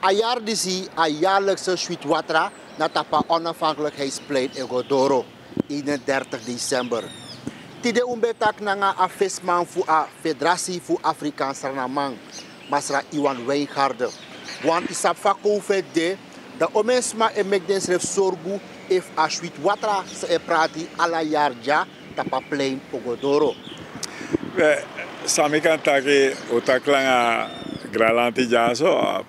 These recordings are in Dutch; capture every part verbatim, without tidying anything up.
Ajar disi a jaarlijkse Sweetwater na tapa onafhankelijkheidsplein in Godoro, eenendertig december. Tide umbetak nanga a visman fu a Federatie fu Afrikaans Ranamang, Masra Iwan Wijngaarden. Want isap fako de de omensma e megdens ref sorgu if a Sweetwater se e prati ala jarja tapa plein in Godoro. We sami kan taki utaklanga gralanti jaso a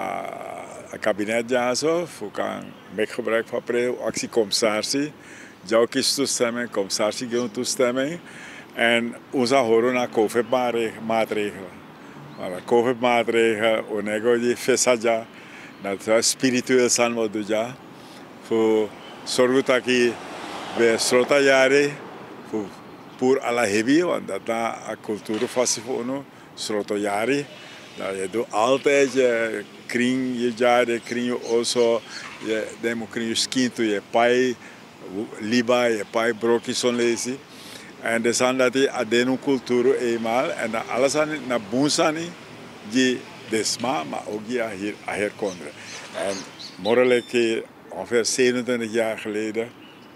a kabinet jaso fu kan mek gebruik van pre actie commissaris. Jouw kies toestemming, commissaris geeft toestemming en onze horen naar COVID maatregelen. Maar COVID maatregelen, onego die fesaja, dat spiritueel zijn wat doe ja, voor zorgen dat je bij strota jaren, voor puur alla hebi, want dat na a cultuur vast voor no, strota jaren, dat je doet altijd je kring je jaren, kring je also, je demo kring je skin toe je pai. Liba, je pai broki son lezi. En de zijn dat die adenu cultuur eenmaal. En dat alles aan na boensani die desma, maar ook die hier herkonden. En morgen ongeveer zevenentwintig jaar geleden.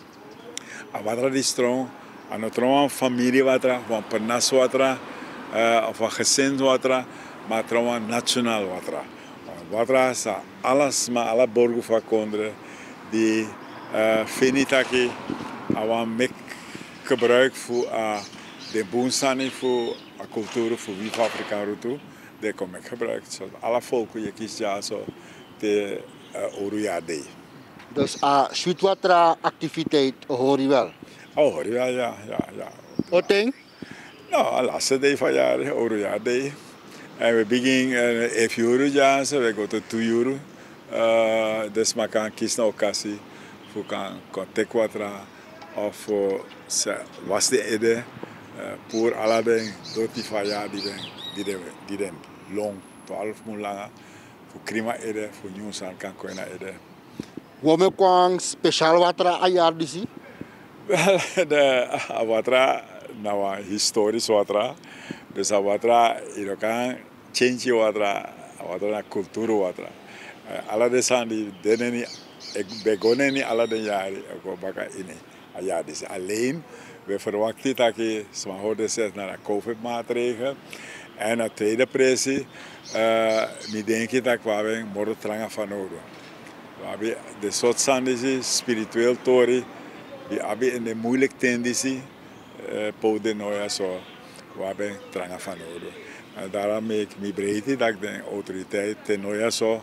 A watra die strong, aan het trouwen familie watra, van pernas watra, of van gezin watra, maar trouwen nationaal watra. Watra sa alles maar alle borgen van kondre die Uh, finitaki awan mek gebruik voor uh, de boensani voor a cultuur voor wie van Afrika route de kom ik gebruik zo alle volken je kiest ja zo de uh, orujade. Dus a uh, Sweetwater activiteit hoor je wel. Oh hoor je wel ja ja ja. Wat ding? Nou, laatste day van jaar orujade. En we beginnen uh, if euro ja zo we go to two euro. Uh, dus maar kan kiezen occasie. Voor kan contact watra of was de ede voor alle dingen door die van ja die den die den die den long twaalf mun langa voor krima ede voor nieuwsan kan koina ede. Wome kwang speciaal watra ayar disi? Wel de watra nawa historisch watra dus watra iro kan change watra watra na cultuur watra alle de san die deneni ik begonnen niet alle de jaren, ik wou bakken in. Ja, dus alleen, we verwachten dat je houden zet naar de COVID-maatregelen. En het tweede pressie, uh, ik denk dat we morgen trangen van nodig. We hebben de soort sandizie, spiritueel tori, we hebben in de moeilijke tendentie, pouden nooit zo, we hebben trangen van nodig. En daarom ben ik me breed dat de autoriteit nooit zo.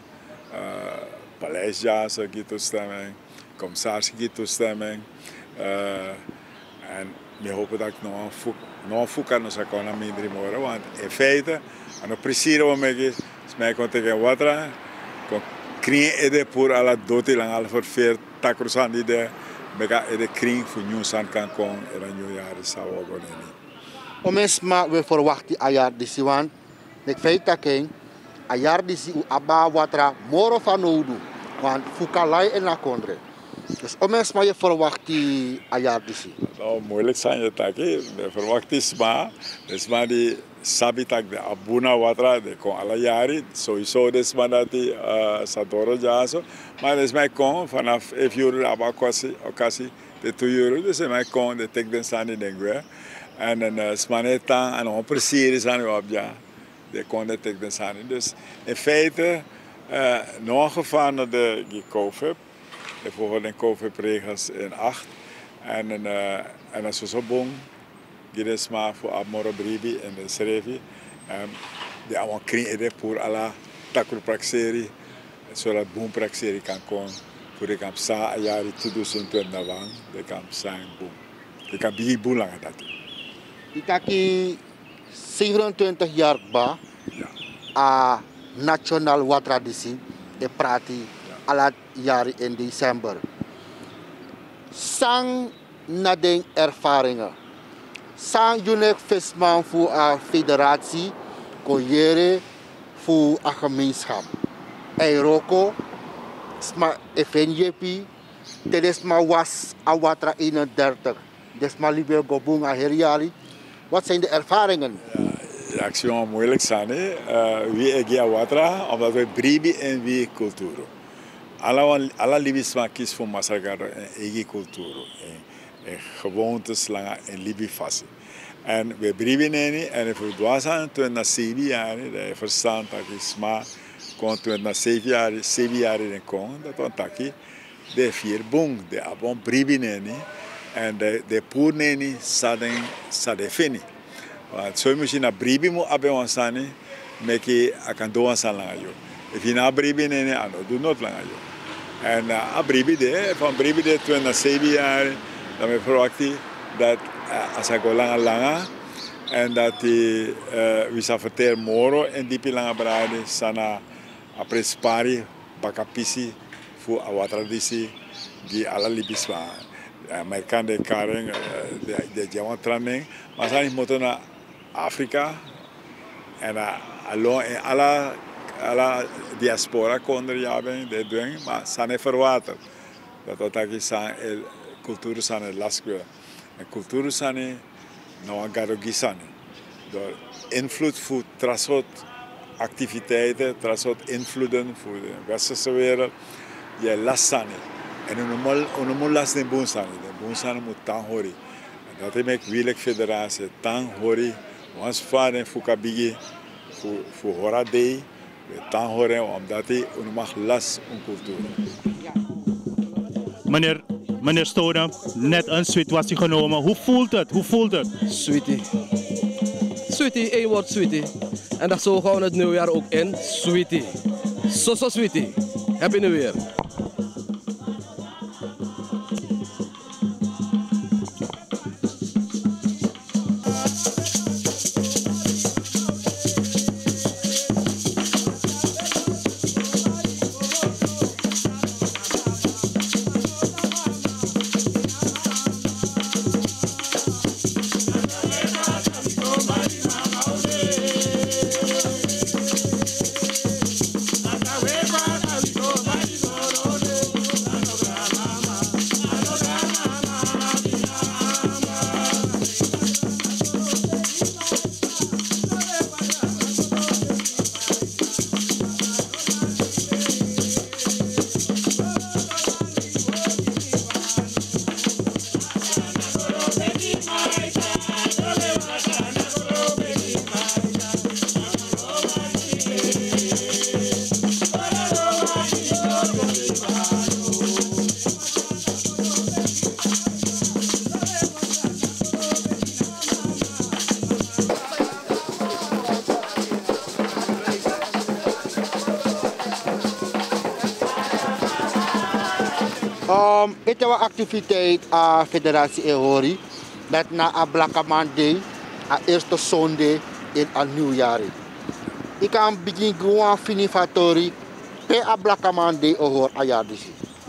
Paleisjaars geeft toestemming, commissaris geeft toestemming. Uh, en we hopen dat ik nog een voet, nog een voet kan naar minder morgen. Want in feite, en het precies wat ik is, mij kon tegen water, kon kring ede voor alle dood lang al verveerd, takrosan die de, mega ede kring voor nieuw san kan komen en een nieuw jaar is zou ook niet. Omesma we verwachten ajar disi want, ik feit dat ik ajar disi u aba watra moro van nodu, want fukalai en na kondre. Dus omesma je verwacht die ajar disi. Nou moeilijk zijn je taki, de verwacht is maar, dus maar die sabitak de abuna watra de kon alle jaren, sowieso dus maar dat die uh, sadoro jaso, maar dus mij kon vanaf vijf euro aba kwasi, okasi de twee euro, dus mij kon de tek den staan in de en dan uh, smanetan en on precies is aan u op ja. De konden tegen zijn. Dus in feite, uh, nog gevaar naar de COVID, de volgende COVID-regels in acht. En dan uh, is het zo bong, die is maar voor Amoro Bribi en de Srevi. Um, die allemaal kringen voor alle takurpraxeri, zodat boompraxeri kan komen. Voor de kamp sa jaren tweeduizend twintig lang, de kamp zijn boom. De kamp die boom langer dat. Itaki zevenentwintig jaar ba ja. A nationaal wat traditie e prati ja. Alle jaren in december. Sang na den ervaringen. Sang junek visman voor a federatie, koyere voor a gemeenschap. Eiroko, sma F N J P, telesma was a watra eenendertig. Desma libe gobung a heriari. Wat zijn de ervaringen? Ja, actie is moeilijk zijn. Wie is hier watra, omdat we bribi en wie cultuur. Alle alle Libisma kies voor massacre en eigen cultuur. En gewoontes lang en Libi vast. En we bribi neni en voor dwazen toen na zeven jaar, de verstand dat is maar kon toen na zeven jaar, zeven jaar in kon, dat was taki. De vier boom, de abon bribi neni en de de poer neni saden saden fini. Want zo moet je naar bribi moet abe wansani, meki akan doan salangayo. If je naar bribi neni, ano do not langayo. En uh, a bribi de, van bribi de toen na zeven jaar, dan me verwachtie dat uh, als ik langa langa en dat die uh, we zou vertellen moro en die pilanga brade sana aprespari bakapisi voor a traditie die alle libiswa. Amerikaan de karen de de Jawan training, maar zijn moeten naar Afrika en uh, allo en alla alla diaspora konden jaben de doen, maar zijn verwaterd. Dat wat ik zei, cultuur zijn lastig. En cultuur zijn nou garogi zijn. Door invloed voor trasot activiteiten, trasot invloeden voor de westerse wereld, je last zijn. En een moet last in boen zijn. De boen zijn moet tang hori. Dat is met willek federatie tang hori. Ons vader voor kabigi voor voor hora dei. We tang hori omdat hij een mag last een cultuur. Meneer, meneer Stoner, net een sweet was hij genomen. Hoe voelt het? Hoe voelt het? Sweetie. Sweetie, één woord sweetie. En dat zo gaan we het nieuwjaar ook in. Sweetie. Zo zo sweetie. Happy New Year. Um, het is een activiteit aan de Federatie Ehori. Dat na a Blakaman Day, a eerste zondag in een nieuwjaar. Ik kan beginnen gewoon finifatori per a Blakaman Day Ehor a jaar dus.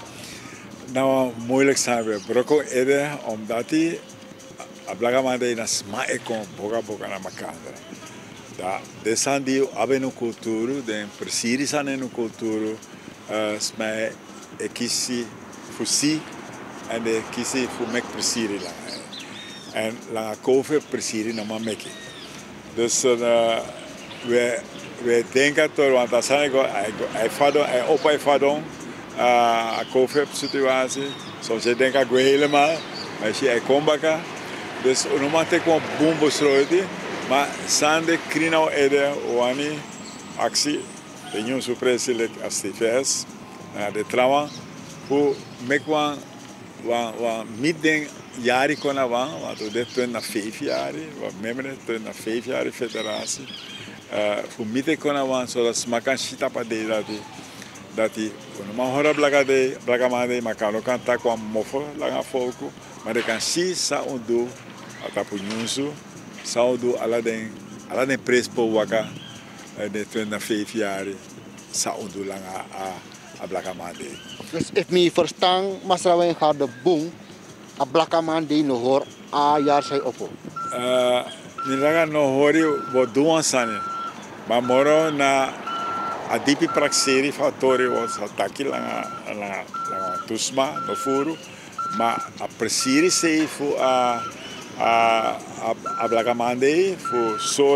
Nou, moeilijk zijn we. Broko ede omdat die a Blakaman Day na sma ekon boga boga na makanda. Da desan die abe no culturo, den presiri san no culturo, sma ekisi fusi en de kisi voor mek presiri lang. En lang kove presiri na ma meki. Dus uh, we we denken toch, want als hij go hij fado hij op hij fado a kove situatie, soms je denkt ik helemaal, maar als je hij komt baka, dus normaal te kom boom besroeidi, maar sande krino ede wani actie, de nieuwe superpresident als T V S, de trauma. Voor mekwan wan wan midden jaren kon wan, want we dit na vijf jaar, wat membre toen na vijf jaar federatie. Voor midden kon wan zodat smakan shita pa de dat die dat die normaal hora blaga de blaga mande makano kan tak wan mofo langa volku, maar de kan si sa ondo atapu nyusu sa ondo ala den ala den prespo waka de toen na vijf jaar sa ondo langa a a Blakaman Day. Dus if me verstaan, masrawen gaat de boom, a Blakaman Day no hoor a jaar zij opo. Uh, Nilaga no hori wat doen sani, maar moro na a dipi praxeri fatori was hataki langa langa langa tusma no furu, maar a presiri sei fu a a a Blakaman Day fu sorry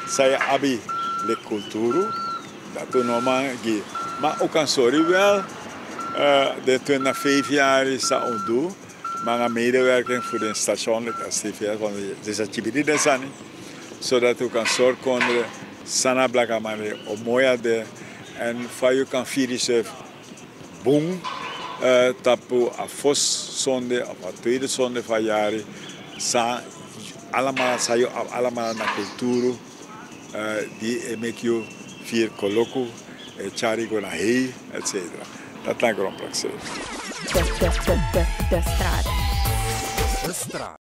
Saya abi le cultuur, dat we normaal gaan. Maar ook aan sorry wel, uh, de twintig vijf jaar is dat ondoen. Maar een medewerking voor de station, de S T V, want het is een chibiri de sani. Zodat we kan zorgen konden, sana blaga mare, op mooie de. En van je kan vieren ze boom, uh, tapu a fos zonde, of a tweede zonde van jaren. Sa, allemaal, sa je allemaal naar cultuur. Uh, die make you vier koloko, chari go na hei, et cetera. Dat is een grond plek. De, de, de, de, de straat. De straat.